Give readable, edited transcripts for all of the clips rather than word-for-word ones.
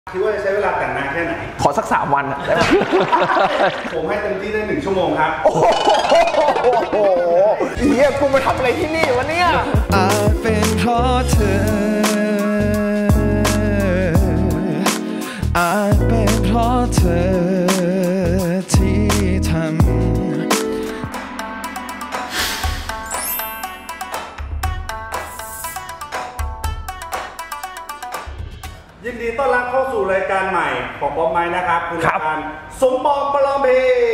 คิดว่าจะใช้เวลาแต่งนานแค่ไหนขอสัก3 วันได้ไหมผมให้เต็มที่ได้1 ชั่วโมงครับโอ้โหเฮียกูมาทำอะไรที่นี่วะเนี่ยอาจเป็นเพราะเธออาจเป็นเพราะเธอที่ทำยินดีต้อนรับเข้าสู่รายการใหม่ของบ๊อบไม้นะครับคือรายการสมปองประลองเพลง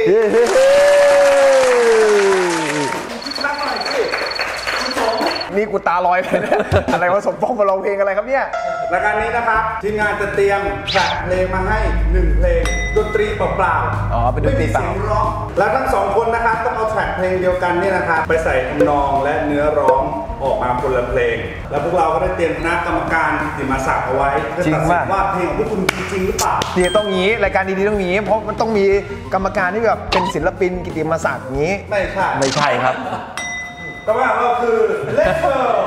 นักหน่อยสิคุณสมนี่กูตาลอยเลยนะอะไรวะสมปองประลองเพลงอะไรครับเนี่ยรายการนี้นะครับทีมงานจะเตรียมแทร็กเพลงมาให้1 เพลงดนตรีเปล่าๆเป็นดนตรีเปล่าไม่มีเสียงร้องและทั้ง2 คนนะครับต้องเอาแทร็กเพลงเดียวกันนี่นะครับไปใส่ทำนองและเนื้อร้องออกมาคนละเพลงแล้วพวกเราก็ได้เตรียมคณะกรรมการกิตติมศักดิ์เอาไว้เพื่อตัดสินว่าเพลงของพวกคุณจริงหรือเปล่าเนี่ยต้องงี้รายการดีๆต้องงี้เพราะมันต้องมีกรรมการที่แบบเป็นศิลปินกิตติมศักดิ์งี้ไม่ใช่ครับกรรมการเราคือเลฟเฟอร์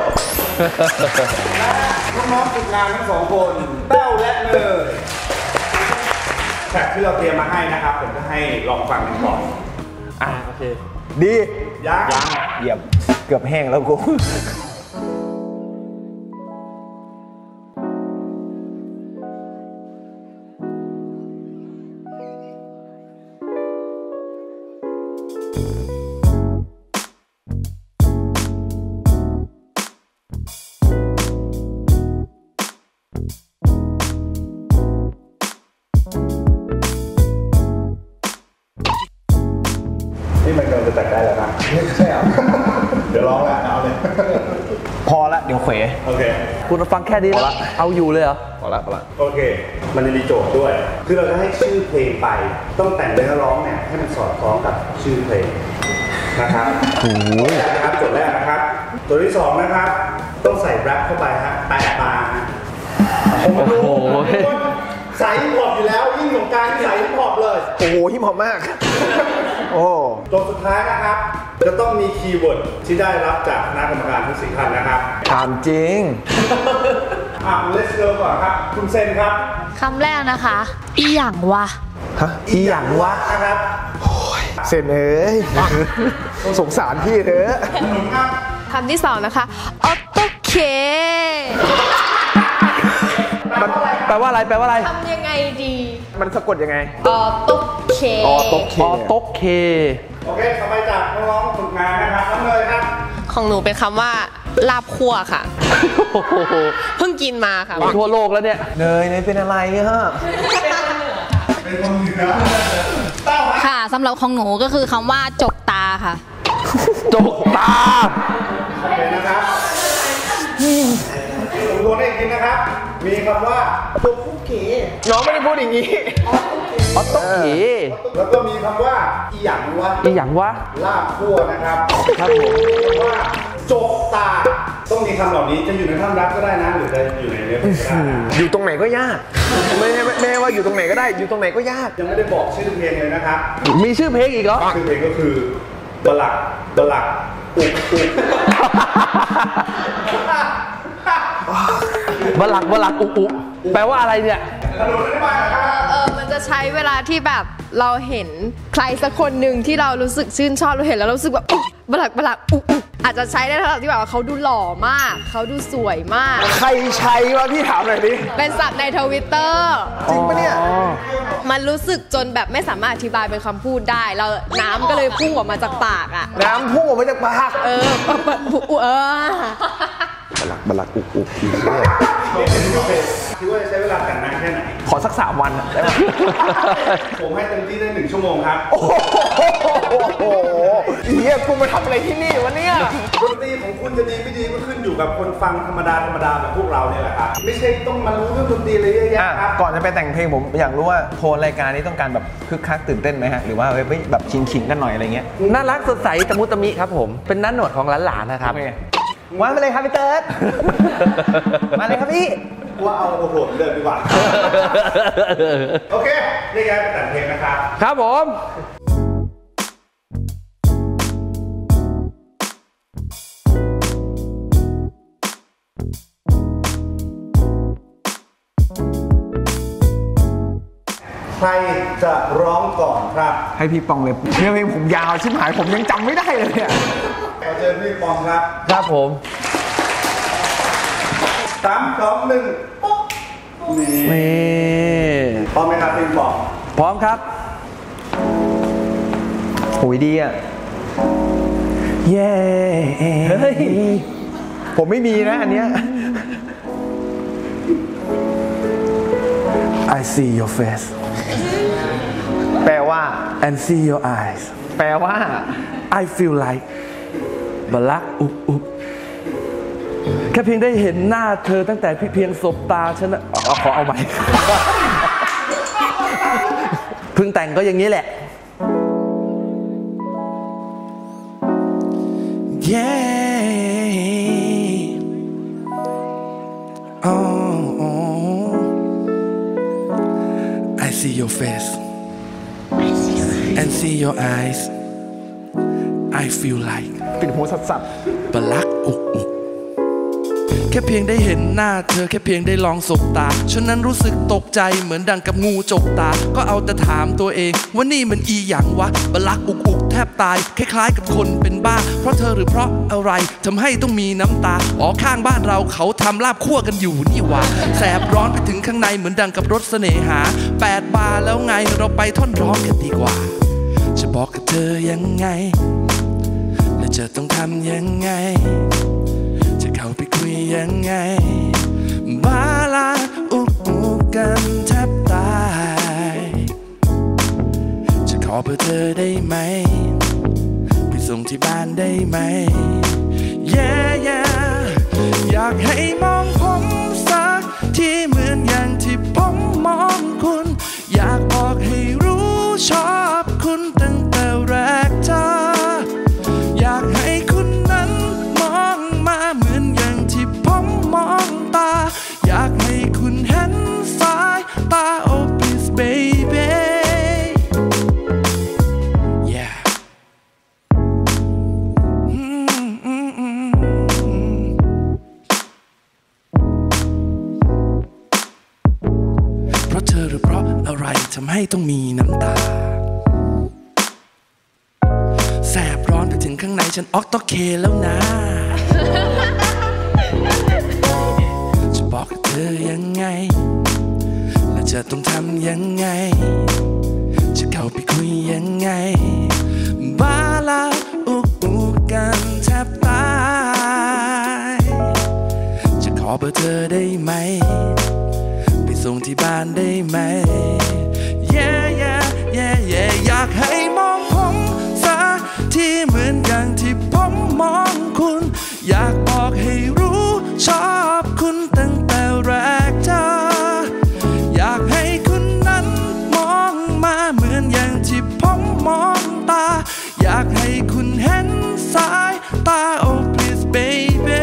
และน้องๆฝึกงานทั้ง2 คนแต้วและเนยแทร็กที่เราเตรียมมาให้นะครับผมจะให้ลองฟังกันก่อนโอเคดียังเยี่ยมเกือบแห้งแล้วกูนี่มันกำลังจะแต่งได้แล้วนะใช่เหรอเดี๋ยวร้องแล้วเอาเลยพอละเดี๋ยวเขวโอเคคุณฟังแค่นี้แล้วเอาอยู่เลยเหรอพอละโอเคมันจะมีโจทย์ด้วยคือเราจะให้ชื่อเพลงไปต้องแต่งเนื้อร้องเนี่ยให้มันสอดคล้องกับชื่อเพลงนะครับนะครับโจทย์แรกนะครับตัวที่2นะครับต้องใส่แรปเข้าไปฮะแปะมาผมรู้ใส่ฮิปฮอปอยู่แล้วยิ่งของการใส่ฮิปฮอปเลยโอ้โหฮิปฮอปมากโอ้ตัวสุดท้ายนะครับจะต้องมีคีย์เวิร์ดที่ได้รับจากคณะกรรมการทั้ง4 ท่านนะครับถามจริง let's go ก่อนครับคุณเซนครับคำแรกนะคะอีหยังวะอีหยังวะนะครับเซนเอ้ยสงสารพี่เถอะคำที่2นะคะออโตเคแปลว่าอะไรทำยังไงดีมันสะกดยังไงออโตเคออโตเคโอเคต่อไปจากน้องๆฝึกงานนะครับน้องเนยครับของหนูเป็นคำว่าลาบคั่วค่ะเพิ่งกินมาค่ะทั่วโลกแล้วเนี่ยเนยเป็นอะไรฮะเป็นคนเหนือค่ะสำหรับของหนูก็คือคำว่าจกตาค่ะจกตาโอเคนะครับผมโดนได้อีกทีนะครับมีคำว่าตกคุกเก๋น้องไม่ได้พูดอย่างนี้ออโตเคแล้วก็มีคำว่าอีหยังวะลาบคั่วนะครับครับผมว่าจกตาต้องมีคำเหล่านี้จะอยู่ในท่อนรักก็ได้นะหรือจะอยู่ในเนื้อเพลงก็ได้อยู่ตรงไหนก็ยากไม่ว่าอยู่ตรงไหนก็ได้อยู่ตรงไหนก็ยากยังไม่ได้บอกชื่อเพลงเลยนะครับมีชื่อเพลงอีกเหรอชื่อเพลงก็คือบลักอุกบลักอุแปลว่าอะไรเนี่ยมันจะใช้เวลาที่แบบเราเห็นใครสักคนหนึ่งที่เรารู้สึกชื่นชอบเราเห็นแล้วเรารู้สึกแบบบลักอุอาจจะใช้ได้เท่าที่แบบว่าเขาดูหล่อมากเขาดูสวยมากใครใช้วะพี่ถามหน่อยดิเป็นศัพท์ในTwitter จริงปะเนี่ยมันรู้สึกจนแบบไม่สามารถอธิบายเป็นคำพูดได้แล้วน้ำก็เลยพุ่งออกมาจากปากอ่ะน้ำพุ่งออกมาจากปากบลักอุอีกด้วยคิดว่าจะใช้เวลาแต่งนานแค่ไหนขอสัก3 วันได้ไหมผมให้เต็มที่ได้1 ชั่วโมงครับโอ้โหเฮียกูมาทำอะไรที่นี่วะเนี่ยดนตรีของคุณจะดีไม่ดีก็ขึ้นอยู่กับคนฟังธรรมดาแบบพวกเราเนี่ยแหละครับไม่ใช่ต้องมารู้เรื่องดนตรีเลยเยอะแยะครับก่อนจะไปแต่งเพลงผมอยากรู้ว่าโทนรายการนี้ต้องการแบบคึกคักตื่นเต้นไหมฮะหรือว่าแบบชิงกันหน่อยอะไรเงี้ยน่ารักสดใสตะมุตะมิครับผมเป็นน้าหนวดของหลานๆนะครับมาเลยครับพี่เติร์ดมาเลยครับพี่ว่าเอาโหดเดินดีกว่าโอเคนี่ไงแต่งเพลงนะครับครับผมใครจะร้องก่อนครับให้พี่ปองเลยเนี่ยเพลงผมยาวชิบหายผมยังจำไม่ได้เลยเนี่ยขอเชิญพี่ปองครับครับผม 3 2 1ปุ๊บนี่ พร้อมไหมครับพี่ปองพร้อมครับโหยดีอ่ะเย้เฮ้ยผมไม่มีนะอันเนี้ย I see your face แปลว่า and see your eyes แปลว่า I feel like บลักอุบอุบแค่เพียงได้เห็นหน้าเธอตั้งแต่เพียงสบตาฉันขอเอาใหม่ เพิ่งแต่งก็อย่างนี้แหละ Yeah. Oh, I see your face and see your eyes. I feel like ปิดหูสับบลักอุกอุกแค่เพียงได้เห็นหน้าเธอแค่เพียงได้ลองสบตาฉันนั้นรู้สึกตกใจเหมือนดังกับงูจกตาก็เอาแต่ถามตัวเองว่านี่มันอีหยังวะบลักอุกอุกแทบตายคล้ายๆกับคนเป็นบ้าเพราะเธอหรือเพราะอะไรทำให้ต้องมีน้ำตาอ๋อข้างบ้านเราเขาทำลาบคั่วกันอยู่นี่วะแสบร้อนไปถึงข้างในเหมือนดังกับรถเสน่หา8 บาร์แล้วไงเราไปท่อนร้องกันดีกว่าจะบอกกับเธอยังไงและจะต้องทำยังไงจะเข้าไปคุยยังไงบาลาอุกอุกกันแทบตายจะขอเบอร์เธอได้ไหมไปส่งที่บ้านได้ไหม yeah yeah อยากให้มองผมสักที่เหมือนอย่างที่ผมมองคุณอยากบอกให้รู้ชอบคุณตั้งแต่แรกเจออยากให้คุณนั้นมองมาเหมือนอย่างที่ผมมองตาอยากให้คุณเห็นสายตา oh please baby yeah เพราะเธอหรือเพราะอะไรทำให้ต้องมีน้ำตาแสบร้อนไปถึงข้างในฉันออกตอเคแล้วนะ จะบอกกับเธอยังไงและจะต้องทำยังไงจะเข้าไปคุยยังไงบาลาอุกอุกกันแทบตายจะขอเบอร์เธอได้ไหมไปส่งที่บ้านได้ไหม yeah yeah yeah yeah อยากให้มองผมสักที่เหมือนอย่างที่ผมมองคุณอยากบอกให้รู้ชอบคุณตั้งแต่แรกเจออยากให้คุณนั้นมองมาเหมือนอย่างที่ผมมองตาอยากให้คุณเห็นสายตา oh please baby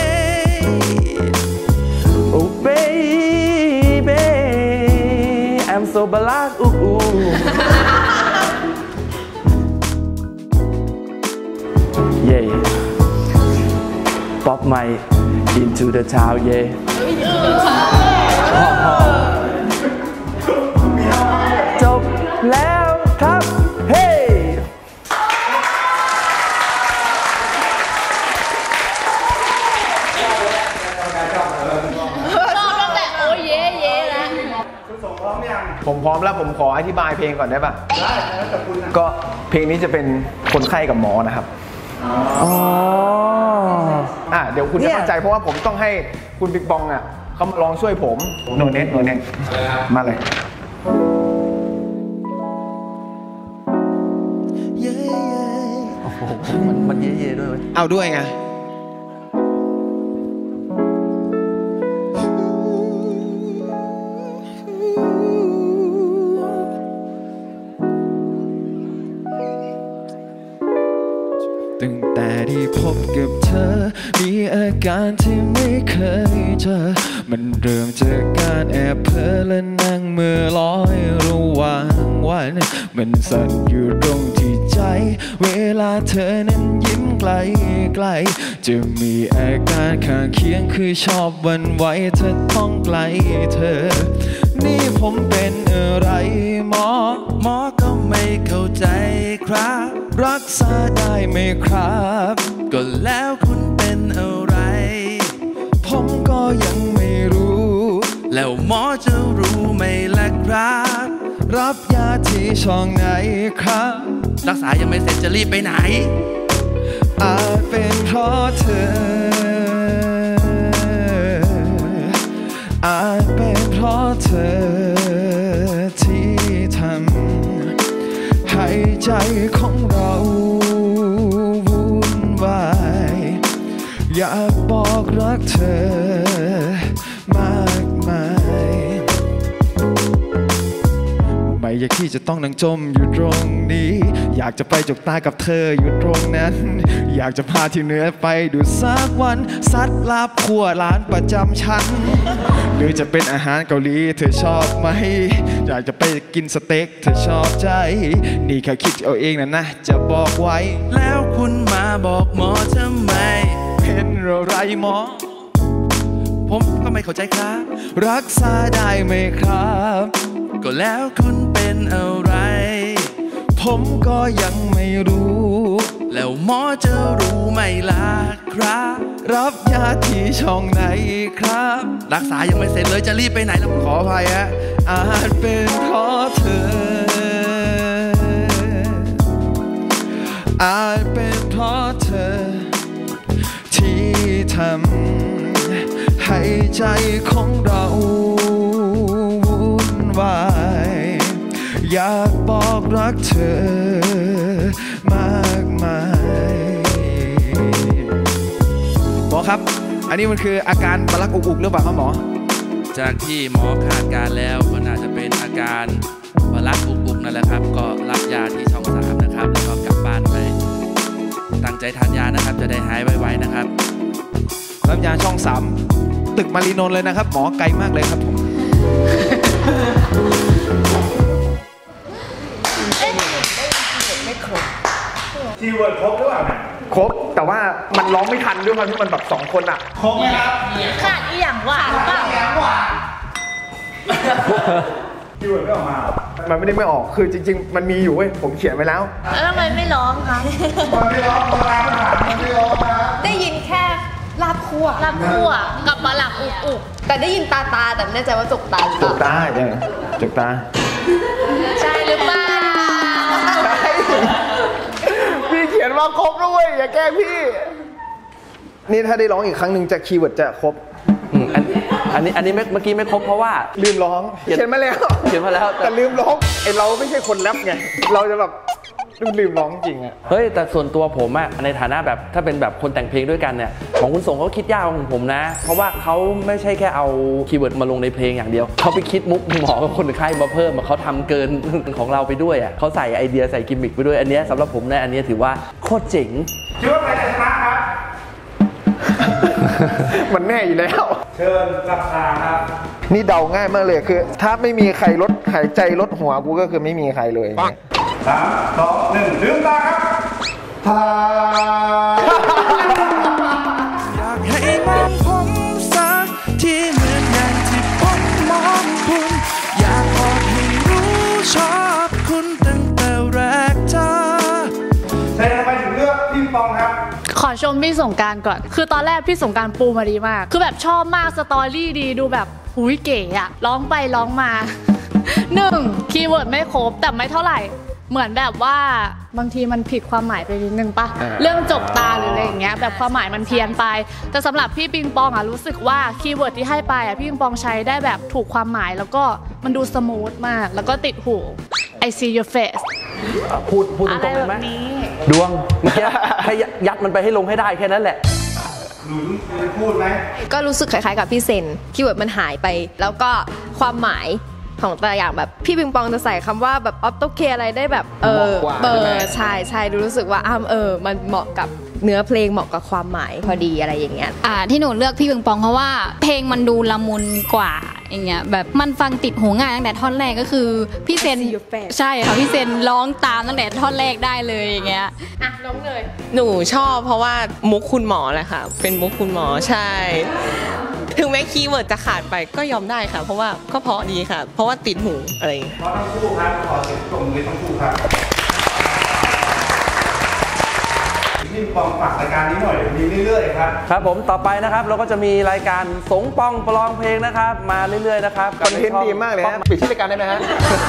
Oh baby I'm so บลักอุกอุก Yeah Pop my into the town yeah จบแล้วครับ เฮ้ผมพร้อมแล้วผมขออธิบายเพลงก่อนได้ปะได้แล้วแต่คุณนะก็เพลงนี้จะเป็นคนไข้กับหมอนะครับอ๋อเดี๋ยวคุณจะเข้าใจเพราะว่าผมต้องให้คุณบิ๊กบองอ่ะเขามาลองช่วยผมหนูเน็ตมาเลยโอ้โหมันเย่ๆด้วยเว้ยเอาด้วยไงตั้งแต่ที่พบกับเธอมีอาการที่ไม่เคยเจอมันเริ่มจากการแอบเพ้อและนั่งมือลอยระหว่างวันมันสั่นอยู่ตรงที่ใจเวลาเธอนั้นยิ้มไกลๆจะมีอาการข้างเคียงคือชอบหวั่นไหวถ้าต้องไกลเธอนี่ผมเป็นอะไรหมอก็ไม่เข้าใจครับรักษาได้ไหมครับก็แล้วคุณเป็นอะไรผมก็ยังไม่รู้แล้วหมอจะรู้ไหมล่ะครับรับยาที่ช่องไหนครับรักษายังไม่เสร็จจะรีบไปไหนอาจเป็นเพราะเธอ อาจเป็นเพราะเธอที่ทำให้ใจของเราวุ่นวาย อยากบอกรักเธอมากมาย ไม่อยากที่จะต้องนั่งจมอยู่ตรงนี้ อยากจะไปจกตากับเธออยู่ตรงนั้น อยากจะพาที่เหนือไปดูสักวันซัดลาบขั่วร้านประจำชั้น หรือจะเป็นอาหารเกาหลีเธอชอบไหม อยากจะไปกินสเต็กเธอชอบใจ นี่แค่คิดเอาเองนะจะบอกไว้แล้วคุณมาบอกหมอทำไมเป็นอะไรหมอผมก็ไม่เข้าใจครับรักษาได้ไหมครับก็แล้วคุณเป็นอะไรผมก็ยังไม่รู้แล้วหมอจะรู้ไหมล่ะครับรับยาที่ช่องไหนครับรักษายังไม่เสร็จเลยจะรีบไปไหนแล้วขออภัยฮะอาจเป็นเพราะเธอ อาจเป็นเพราะเธอ ที่ทำให้ใจของเราวุ่นวาย อยากบอกรักเธอมากมายหมอครับ อันนี้มันคืออาการบลักอุกหรือเปล่าครับหมอจากที่หมอคาดการแล้วก็น่าจะเป็นอาการบลักอุกนั่นแหละครับ ก็รับยาที่ช่อง3นะครับแล้วก็กลับบ้านไป ตั้งใจทานยานะครับจะได้หายไวๆนะครับรับยาช่อง 3 ตึกมารีนนท์เลยนะครับ หมอไกลมากเลยครับผมคีย์เวิร์ดครบหรือเปล่าเนี่ยครบแต่ว่ามันร้องไม่ทันด้วยความที่มันแบบ2 คนอ่ะครบไหมครับขาดอีหยังหวานเปล่าคีย์เวิร์ดไม่ออกมาเหรอมันไม่ได้ไม่ออกคือจริงๆ มันมีอยู่เว้ยผมเขียนไว้แล้วแล้วทำไมไม่ร้องคะมันไม่ร้องมันไม่ร้องนะได้ยินแค่ลาบคั่วลาบคั่วกับมะหลักอุกแต่ได้ยินตาแต่ไม่แน่ใจว่าจกตาหรือเปจล่ากตาใช่จกตาใช่หรือเปล่าพี่เขียนว่าครบด้วยอย่าแกล้งพี่ นี่ถ้าได้ร้องอีกครั้งหนึ่งจะคีย์เวิร์ดจะครบอันนี้เมื่อกี้ไม่ครบเพราะว่าลืมร้อง เขียนมาแล้วเขียนมาแล้วแต่ลืมร้องไอเราไม่ใช่คนแรปไงเราจะแบบลืมร้องจริงอะเฮ้ยแต่ส่วนตัวผมอะในฐานะแบบถ้าเป็นแบบคนแต่งเพลงด้วยกันเนี่ยของคุณส่งเขาคิดยากกว่าของผมนะ เพราะว่าเขาไม่ใช่แค่เอาคีย์เวิร์ดมาลงในเพลงอย่างเดียวเขาไปคิดมุกหมอกับคนไข้มาเพิ่มเขาทำเกิน ของเราไปด้วยอะเขาใส่ไอเดียใส่กิมมิคไปด้วยอันเนี้ยสำหรับผมนะอันเนี้ยถือว่าโคตรเจ๋งคิดว่าใครจะชนะครับมันแน่อยู่แล้วเชิญหลับตาครับนี่เดาง่ายมากเลยคือ ถ้าไม่มีใครลดหายใจลดหัวกูก็คือไม่มีใครเลย 3 2 1ลืมตาครับทาอยากให้มองผมสักที่เหมือนอย่างที่ผมมองคุณ อยากบอกให้รู้ชอบคุณตั้งแต่แรกเจอใช่ทำไมถึงเลือกพี่ปองครับขอชมพี่สงกรานต์ก่อน คือตอนแรกพี่สงกรานต์ปูมาดีมาก คือแบบชอบมากสตอรี่ดีดูแบบหุยเก๋อะร้องไปร้องมา 1. คีย์เวิร์ดไม่ครบแต่ไม่เท่าไหร่ เหมือนแบบว่าบางทีมันผิดความหมายไปนิดนึงปะเรื่องจกตาหรืออะไรอย่างเงี้ยแบบความหมายมันเพี้ยนไป แต่สำหรับพี่ปิงปองอะรู้สึกว่าคีย์เวิร์ดที่ให้ไปอะพี่ปิงปองใช้ได้แบบถูกความหมายแล้วก็มันดูสมูทมากแล้วก็ติดหู I see your face พูดตอะรไรงๆเลแบยไหมบนี้ดวงเมื่อกี้แค่ยัดมันไปให้ลงให้ได้แค่นั้นแหละหนูพูดไหมก็รู้สึกคล้ายๆกับพี่เซนคีย์เวิร์ดมันหายไป แล้วก็ความหมายของแต่ละอย่างแบบพี่ปิงปองจะใส่คำว่าแบบออโต้เคอะไรได้แบบใช่ดูรู้สึกว่ามันเหมาะกับเนื้อเพลงเหมาะกับความหมายพอดีอะไรอย่างเงี้ยที่หนูเลือกพี่ปิงปองเพราะว่าเพลงมันดูละมุนกว่าอย่างเงี้ยแบบมันฟังติดหูง่ายตั้งแต่ท่อนแรกก็คือพี่เซน See your face ใช่ค่ะพี่เซนร้องตามตั้งแต่ท่อนแรกได้เลยอย่างเงี้ยอ่ะน้องเนยหนูชอบเพราะว่ามุกคุณหมอแหละค่ะ เป็นมุกคุณหมอใช่ถึงแม้คีย์เวิร์ดจะขาดไปก็ยอมได้ค่ะ เพราะว่าก็เพราะดีค่ะ เพราะว่าติดหูอะไรอย่างเงี้ยเพราะทั้งคู่ครับขอเสียงปรบมือทั้งคู่ครับนี่ปองฝากรายการนี้หน่อยมีเรื่อยๆครับครับผมต่อไปนะครับเราก็จะมีรายการสงปองประลองเพลงนะครับ มาเรื่อยๆนะครับคอนเทนต์ดีมากเลยฮะปิดชื่อรายการได้ไหมฮะ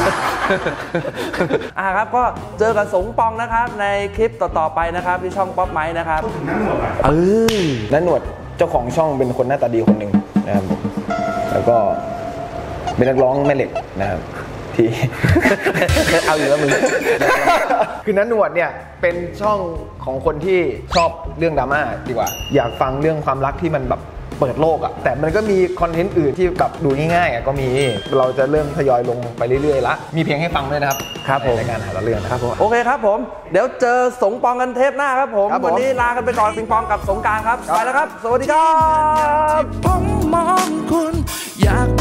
ครับก็เจอกับสงปองนะครับในคลิปต่อๆไปนะครับที่ช่องป๊อปไมค์นะครับพูดถึงน้าหนวดอ่ะและหนวดเจ้าของช่องเป็นคนหน้าตาดีคนหนึ่งนะครับผมแล้วก็เป็นนักร้องแม่เหล็กนะครับที่ เอาอยู่แล้วมึง คือนันหนวดเนี่ยเป็นช่องของคนที่ชอบเรื่องดราม่าดีกว่าอยากฟังเรื่องความรักที่มันแบบเปิดโลกอะแต่มันก็มีคอนเทนต์อื่นที่กับดูง่ายๆอะก็มีเราจะเริ่มทยอยลงไปเรื่อยๆละมีเพลงให้ฟังด้วยนะครับครับผมในรายการหาเรื่องนะครับผมโอเคครับผมเดี๋ยวเจอสงปองกันเทปหน้าครับผมครับผมวันนี้ลากันไปก่อนปิงปองกับสงกรานต์ครับไปแล้วครับ สวัสดีครับผมมองคุณอยาก